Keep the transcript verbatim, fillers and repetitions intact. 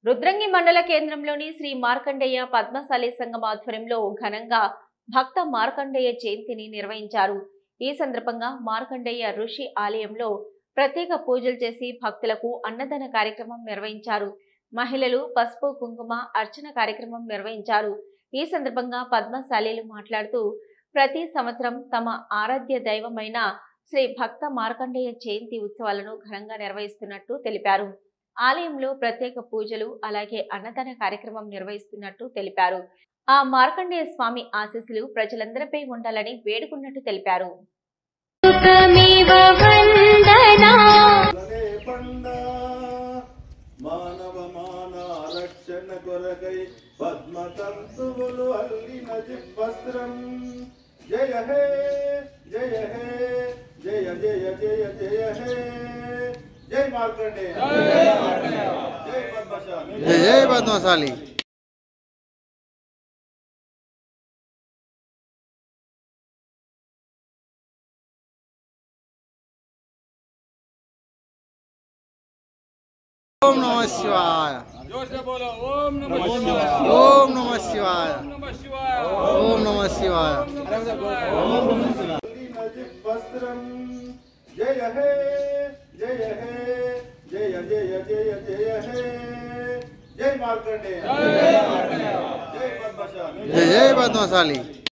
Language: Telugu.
రుద్రంగి మండల కేంద్రంలోని శ్రీ మార్కండేయ పద్మశాలి సంఘం ఆధ్వర్యంలో ఘనంగా భక్త మార్కండేయ జయంతిని నిర్వహించారు. ఈ సందర్భంగా మార్కండేయ ఋషి ఆలయంలో ప్రత్యేక పూజలు చేసి భక్తులకు అన్నదాన కార్యక్రమం నిర్వహించారు. మహిళలు పసుపు కుంకుమ అర్చన కార్యక్రమం నిర్వహించారు. ఈ సందర్భంగా పద్మశాలీలు మాట్లాడుతూ ప్రతి సంవత్సరం తమ ఆరాధ్య దైవమైన శ్రీ భక్త మార్కండేయ జయంతి ఉత్సవాలను ఘనంగా నిర్వహిస్తున్నట్టు తెలిపారు. ఆలయంలో ప్రత్యేక పూజలు అలాగే అన్నదాన కార్యక్రమం నిర్వహిస్తున్నట్టు తెలిపారు. ఆ మార్కండేయ స్వామి ఆశీస్సులు ప్రజలందరిపై ఉండాలని వేడుకున్నట్టు తెలిపారు. మానవ మానరక్షణ కొరకై పద్మతంతువులు అల్లిన దివ్వస్త్రం. జయ హే జయ హే జయ జయ జయ జయ హే జై మార్కండేయ జై పద్మశాలి జై పద్మశాలి. ओम नमः शिवाय। जोर से बोलो ओम नमः शिवाय। ओम नमः शिवाय। ओम नमः शिवाय। ओम नमः शिवाय। वस्त्रम जय हे जय हे जय जय जय जय हे जय मार्कंडेय जय पद्मशाली जय पद्मशाली।